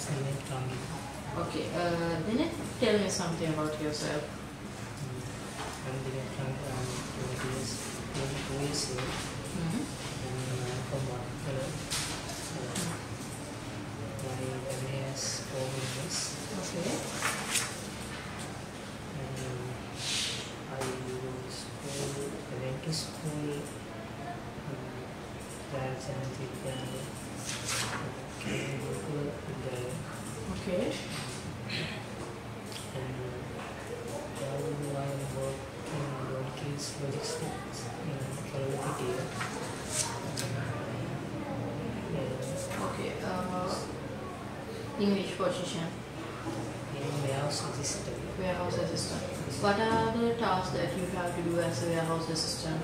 Cement Kangi. Okay, then tell me something about yourself. I'm Dinesh Kangi. I'm 22 years old. Mm-hmm. And I'm from Wattala. My family has 4 members. Okay. And I went to school. Okay. And now I work in Donkeys Logistics in Kerala. Okay. In which position? In warehouse assistant. Warehouse assistant. What are the tasks that you have to do as a warehouse assistant?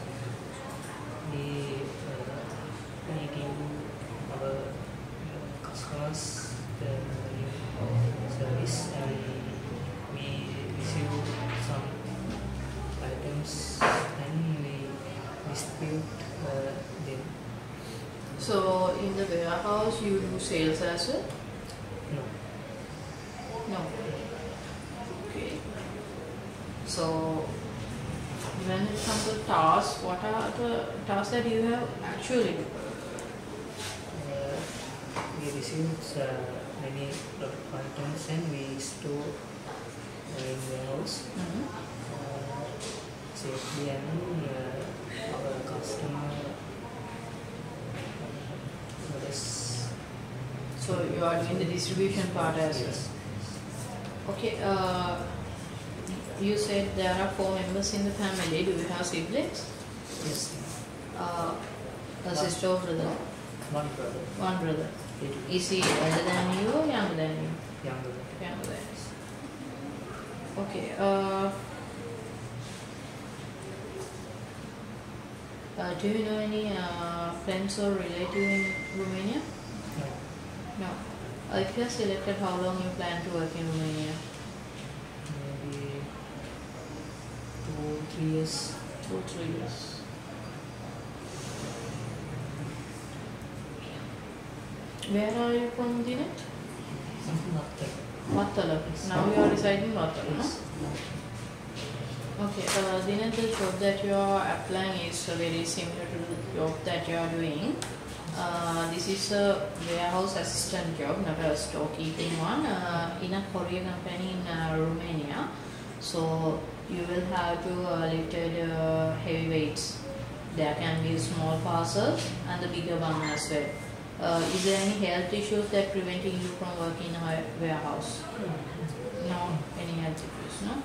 We making our customers service, and we receive some items and we distribute them. So in the warehouse you do sales as well? No. No. Okay. So when it comes to tasks, what are the tasks that you have actually do? We receive many product items and we store in warehouse safely, and our customer orders. So you are doing the distribution part as well. Yes. Okay. You said there are 4 members in the family. Do you have siblings? Yes. A sister or brother? One brother. One brother. 82. Is he older than you or younger than you? Younger. Younger than you. Okay. Do you know any friends or relatives in Romania? No. No. If you are selected, how long you plan to work in Romania? Maybe 2-3 years. 2-3 years. Where are you from, Dinesh? Wattala. Now you are residing in Wattala, Yes. no? Okay, Dinesh, the job that you are applying is very similar to the job that you are doing. This is a warehouse assistant job, not a storekeeping one, in a courier company in Romania. So you will have to lift heavy weights. There can be small parcels and the bigger one as well. Is there any health issues that preventing you from working in a warehouse? No, any health issues, no?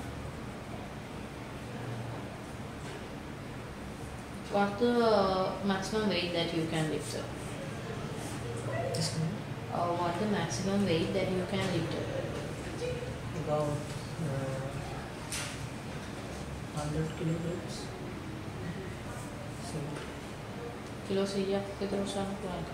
What's the maximum weight that you can lift? What's the maximum weight that you can lift? About 100 kilograms. So, Kilo 100 kita usaha kurang.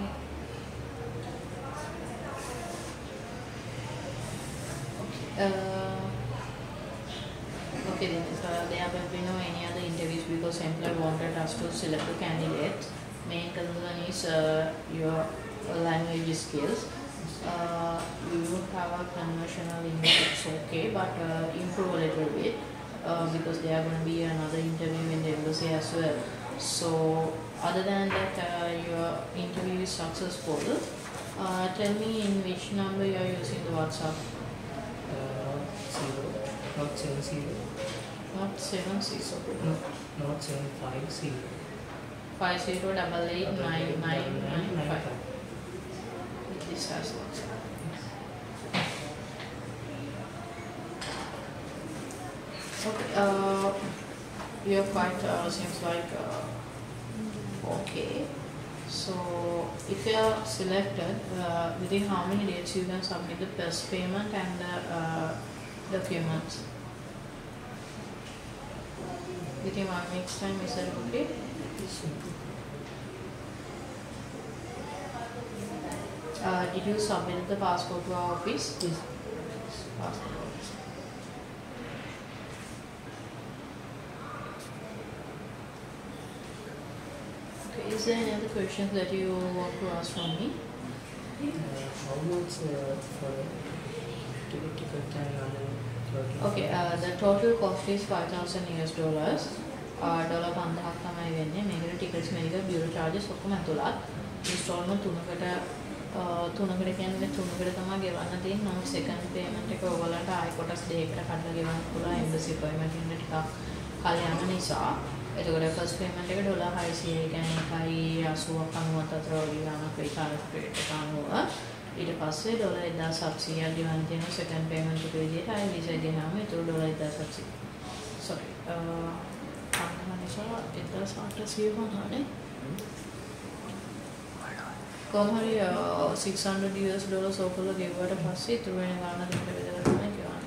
Okay then, there have been no any other interviews because employer wanted us to select a candidate. Main concern is your language skills. You would have a conversational English, it's okay, but improve a little bit because there are going to be another interview in the embassy as well. So other than that, your interview is successful. Tell me in which number you are using the WhatsApp. not 70. Not 76. Not 750. 50888995. This has WhatsApp. Okay. You're quite seems like okay. So if you are selected, within how many days you can submit the first payment and the documents? Within 1 week's time, is that okay? Did you submit the passport to our office? Yes. Passport office. Okay, is there any other questions that you want to ask from me? how much for ticket and other clothing? Okay, the total cost is $5,000 US. Dollar 5000ක් තමයි වෙන්නේ. මේකට tickets medical bureau charges ඔක්කොම ඇතුළත්. ඉන්ස්ටෝල්මන්ට් තුනකට කියන්නේ තුනකට තමයි ගෙවන්න තියෙන්නේ. නමුත් සෙකන්ඩ් පේමන්ට් එක ඔයගොල්ලන්ට ආයෙ කොටස් දෙකකට කඩලා ගෙවන්න පුළුවන්. එම්බසි පර්මිට් එක ටිකක් කල් යන නිසා. එතකොට ෆස්ට් පේමන්ට් එක $600 කියන්නේ 1.80ක් 90ක් අතර වගේ ගානක් වෙයි කාලෙට රේට් එක අනුව. ඊට පස්සේ $1700ක් ගෙවන්න තියෙනවා සෙකන්ඩ් පේමන්ට් එක විදිහට. ආයෙ වීසා ගෙනාම ඒක $1700. sorry නිසා 1800 වුණානේ. කොහොම හරි $600 ඔයගොල්ලෝ ගෙවුවට පස්සේ ඉතුරු වෙන ගාණ දෙකට බෙදලා තමයි ගෙවන්නේ.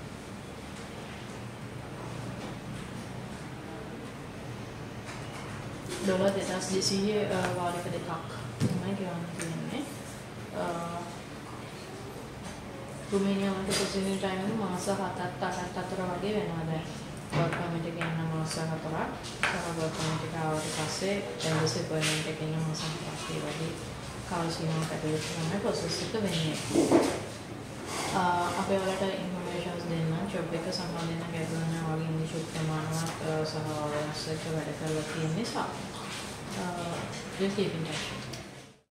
$2200 වාරයක දෙකක් තමයි ගෙවන්න තියෙන්නේ. රුමේනියා වලට ප්‍රොසෙසින් ටයිම් එක මාස 7-8 අතර වගේ වෙනවා දැන්. work permit එක යන මාස 4ක් work permit එක ආවට පස්සේ embassy permit එක යන මාස 5ක් ඒ වගේ කාල සීමාවක් ඇතුළත තමයි process එක වෙන්නේ. අපි ඔයාලට informations දෙන්න job එක සම්බන්ධයෙන් ගැටලු නැහැ වගේ ඉංග්‍රීසි ප්‍රමාණවත් සහ අවශ්‍යක වැඩ කරලා තියෙන නිසා just keep in touch.